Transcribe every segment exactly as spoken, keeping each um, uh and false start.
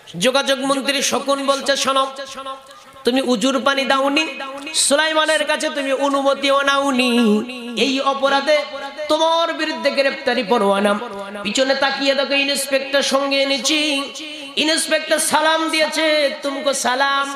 যোগাযোগ মন্ত্রী শকুন বলছে, শোনো, তুমি উজুর পানি দাওনি, সুলাইমানের কাছে তুমি অনুমতিও নাওনি, এই অপরাধে তোমার বিরুদ্ধে গ্রেফতারি পরোয়ানা। পিছনে তাকিয়ে দেখো ইন্সপেক্টর সঙ্গে এনেছি। ইন্সপেক্টর সালাম দিয়েছে, তুমকো সালাম।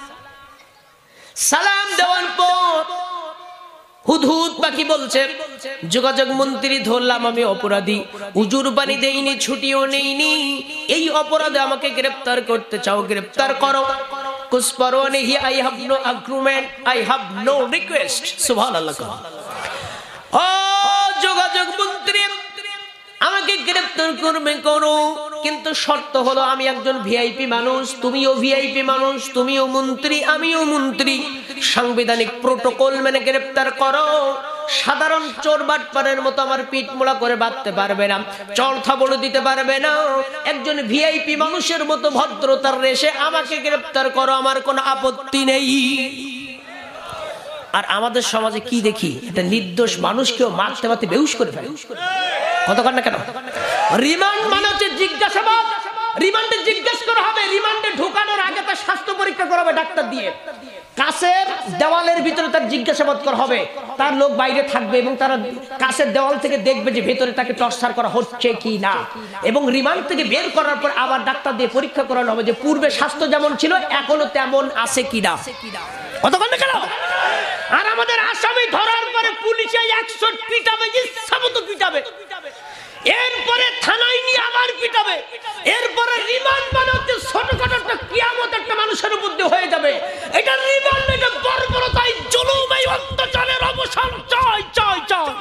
সালাম দেওয়ার পর হুদহুদ পাখি বলছে, যোগাযোগ মন্ত্রী ধরলাম আমি অপরাধী, উজুর পানি দেইনি, ছুটিও নেইনি, এই অপরাধে আমাকে গ্রেফতার করতে চাও, গ্রেফতার করো। কুছ পরোয়া নেই, I have no agreement, I have no request. সুবহানাল্লাহ। ও যোগাযোগ মন্ত্রী, আমাকে গ্রেফতার করবে করো, কিন্তু শর্ত হলো আমি একজন ভিআইপি মানুষ, তুমিও ভিআইপি মানুষ, তুমিও মন্ত্রী, আমিও মন্ত্রী। সাংবিধানিক প্রোটোকল মেনে গ্রেফতার করো। সাধারণ চোর বাটপারের মতো আমার পিঠ মোড়া করে বাঁধতে পারবে না, চড়থা বলে দিতে পারবে না। একজন ভিআইপি মানুষের মতো ভদ্রতার রেশে আমাকে গ্রেফতার করো, আমার কোনো আপত্তি নেই। আর আমাদের সমাজে কি দেখি, একটা নির্দোষ মানুষকেও মারতে মারতে বেহুশ করে ফেলে। কতক্ষণ না কেন? রিমান্ড মানে হচ্ছে জিজ্ঞাসাবাদ। রিমান্ডে জিজ্ঞাসা করা হবে, রিমান্ডে ঢোকানোর আগে তার স্বাস্থ্য পরীক্ষা করা হবে ডাক্তার দিয়ে। কাছের দেওয়ালের ভিতরে তার জিজ্ঞাসাবাদ করা হবে, তার লোক বাইরে থাকবে এবং তারা কাছের দেওয়াল থেকে দেখবে যে ভেতরে তাকে টর্চার করা হচ্ছে কি না। এবং রিমান্ড থেকে বের করার পর আবার ডাক্তার দিয়ে পরীক্ষা করানো হবে যে পূর্বে স্বাস্থ্য যেমন ছিল এখনো তেমন আছে কিনা। কতক্ষণ না কেন? আর আমাদের আসামি ধরার পরে পুলিশে একশো পিটাবে, ইচ্ছা মতো পিটাবে, এরপরে থানায় নিয়ে আবার পিটাবে, এরপরে রিমান্ড মানে হচ্ছে ছোটখাটো একটা কিয়ামত একটা মানুষের মধ্যে হয়ে যাবে। এটা রিমান্ড, এটা বর্বরতাই, জুলুম, এই অত্যাচারের অবসান চাই চাই চাই।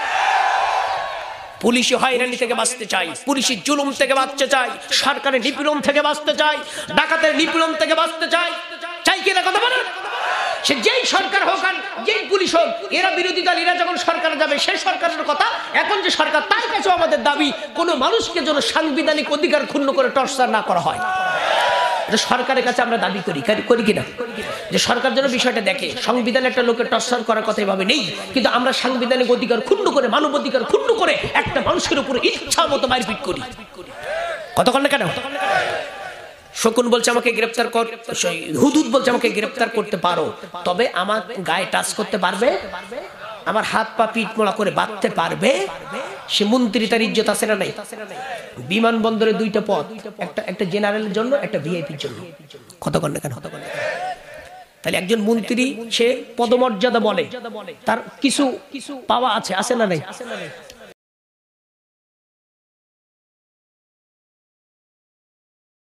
পুলিশি হয়রানি থেকে বাঁচতে চাই, পুলিশি জুলুম থেকে বাঁচতে চাই, সরকারের নিপীড়ন থেকে বাঁচতে চাই, ডাকাতের নিপীড়ন থেকে বাঁচতে চাই। চাই কিনা কথা বলেন? সে যেই সরকার হোক আর যেই পুলিশ হোক, এরা বিরোধী দল, এরা যখন সরকারে যাবে সেই সরকারের কথা। এখন যে সরকার, তার কাছেও আমাদের দাবি কোনো মানুষকে যেন সাংবিধানিক অধিকার ক্ষুণ্ণ করে টর্চার না করা হয়। এটা সরকারের কাছে আমরা দাবি করি, করি কিনা, যে সরকার যেন বিষয়টা দেখে। সংবিধানে একটা লোকের টর্চার করার কথা এভাবে নেই, কিন্তু আমরা সাংবিধানিক অধিকার ক্ষুণ্ণ করে, মানব অধিকার ক্ষুণ্ণ করে একটা মানুষের উপরে ইচ্ছা মতো মারপিট করি। কতক্ষণ না কেন? শকুন বলছে আমাকে গ্রেফতার কর, হুদুদ বলছে আমাকে গ্রেফতার করতে পারো, তবে আমার গায়ে টাচ করতে পারবে, আমার হাত পা পিঠ মোড়া করে বাঁধতে পারবে। সে মন্ত্রী, তার ইজ্জত আছে না নাই? বিমানবন্দরে দুইটা পদ, একটা একটা জেনারেলের জন্য, একটা ভিআইপির জন্য। কতক্ষণ না কেন? তাহলে একজন মন্ত্রী সে পদমর্যাদা বলে, তার কিছু পাওয়া আছে, আছে না নাই?